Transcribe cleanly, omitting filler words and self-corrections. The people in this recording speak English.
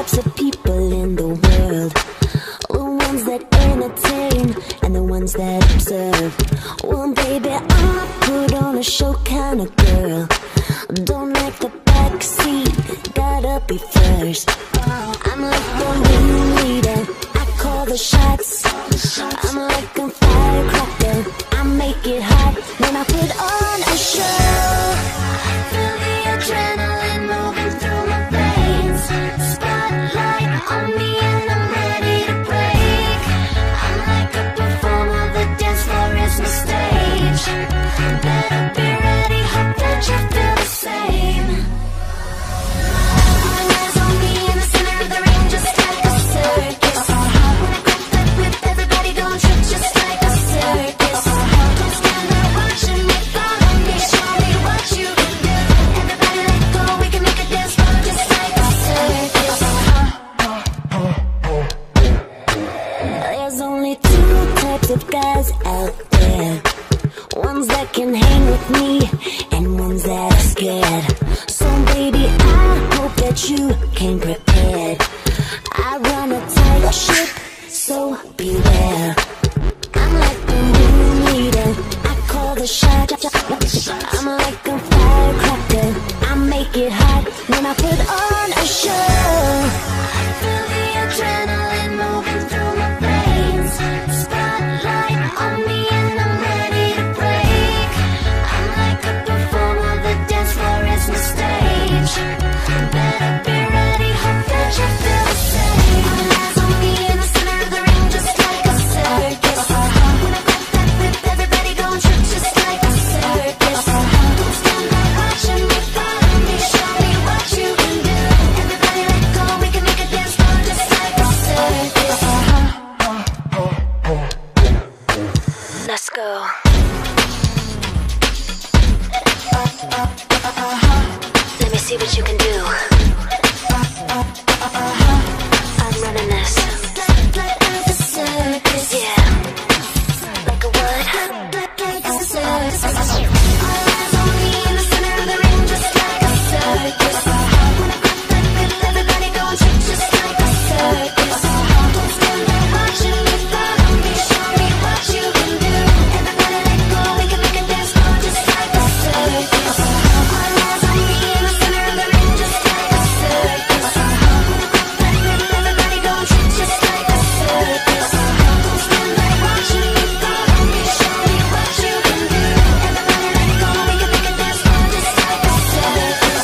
types of people in the world. The ones that entertain and the ones that observe. Well, baby, I'm a put on a show kind of girl. Don't like the backseat, gotta be first. I'm like the ringleader, I call the shots. I'm like a firecracker, I make it hot when I put on a show. Feel the adrenaline moving through my veins. Spotlight on me and I'm ready to break. I'm like a performer, the dance floor is my stage. Better be ready, hope that you feel the same. All eyes on me in the center of the ring, just like a circus. When I grab that whip, everybody don't trip, just like a circus. Don't stand there watching me, follow me, show me what you can do. Everybody let go, we can make a dance floor just like a circus. There's only two types of guys out there. Ones that can hang with me and ones that are scared. So baby, I hope that you came prepared. I run a tight ship, so beware. I'm like the ringleader, I call the shot. I'm like a firecracker, I make it hot when I put on a show. Feel the adrenaline moving through my veins. Spotlight on me and I'm ready to break. I'm like a performer, the dance floor is my stage. Better be ready, hope that you feel the same. All eyes on me in the center of the ring, just like a circus. When I grab that whip, everybody don't trip, just like a circus. Don't stand there watching me, follow me, show me what you can do. Everybody let go, we can make a dance floor just like a circus. Let's go. Let me see what you can do. I'm running this. Like a circus. Yeah. Like a what? Like a circus. All eyes on me in the center of the ring, just like a circus. When I grab that whip, everybody go trip, just like a circus. Don't stand there watching me, follow me, show me what you can do. Everybody let go, we can make a dance floor just like a circus. All eyes on me in the center of the ring, just like a circus. When I grab that whip, everybody go trip, just like a circus. Don't stand there watching me, follow me, show me what you can do. Everybody let go, we can make a dance floor just like a circus.